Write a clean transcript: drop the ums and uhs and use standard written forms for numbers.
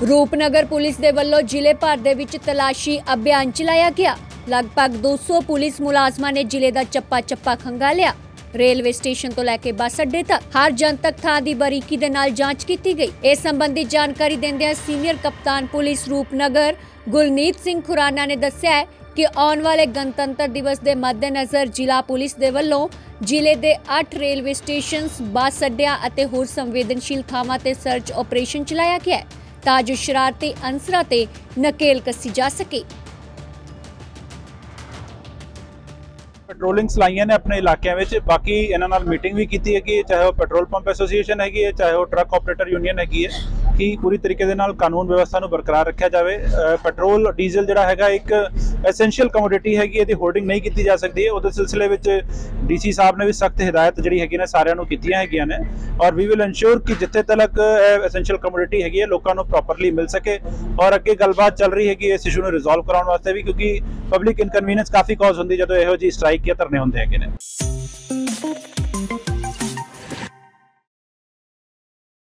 Rupnagar police ਦੇ ਵੱਲੋਂ ਜ਼ਿਲ੍ਹੇ ਭਰ ਦੇ ਵਿੱਚ ਤਲਾਸ਼ੀ ਅਭਿਆਨ ਚਲਾਇਆ ਗਿਆ। ਲਗਭਗ 200 ਪੁਲਿਸ ਮੁਲਾਜ਼ਮਾਂ ਨੇ ਜ਼ਿਲ੍ਹੇ ਦਾ ਚੱਪਾ ਖੰਗਾਲਿਆ। रेलवे स्टेशन तो लैके बस अड्डे तक हर जनतक थां दी बारीकी दे नाल जांच की गई। इस संबंधी जानकारी देंदे सीनियर कप्तान पुलिस रूपनगर गुलनीत सिंह खुराना ने दस्सिया है कि आने वाले गणतंत्र दिवस के मद्देनज़र जिला पुलिस दे वल्लों जिले के 8 रेलवे स्टेशन बस अड्डियां अते होर संवेदनशील थावां ते सर्च ऑपरेशन चलाया गया है तां जो शरारती अंसरां ते नकेल कसी जा सके। पेट्रोलिंग चलाइया ने अपने इलाकों में, बाकी इन्होंने मीटिंग भी की है, चाहे वह पेट्रोल पंप एसोसीएशन हैगी है, चाहे वह ट्रक ऑपरेटर यूनियन हैगी है, कि पूरी तरीके दे नाल कानून व्यवस्था को बरकरार रखा जाए। पेट्रोल डीजल जिहड़ा हैगा एक एसेंशियल कमोडिटी हैगी, इहदी होर्डिंग नहीं की जा सकती है। उस सिलसिले में DC साहब ने भी सख्त हिदायत जिहड़ी हैगी ने सारिਆਂ ਨੂੰ ਕੀਤੀਆਂ ਹੈਗੀਆਂ ਨੇ और वी विल इंश्योर कि जिथे तक एसेंशियल कमोडिटी हैगी है लोगों को प्रॉपरली मिल सके और अगे गलबात चल रही हैगी इस इशू को रिजॉल्व कराने वास्ते भी, क्योंकि पब्लिक इनकनवीनियंस काफ़ी कॉज होंदी जदों इहो जी स्ट्राइक या धरने होंदे हैगे ने।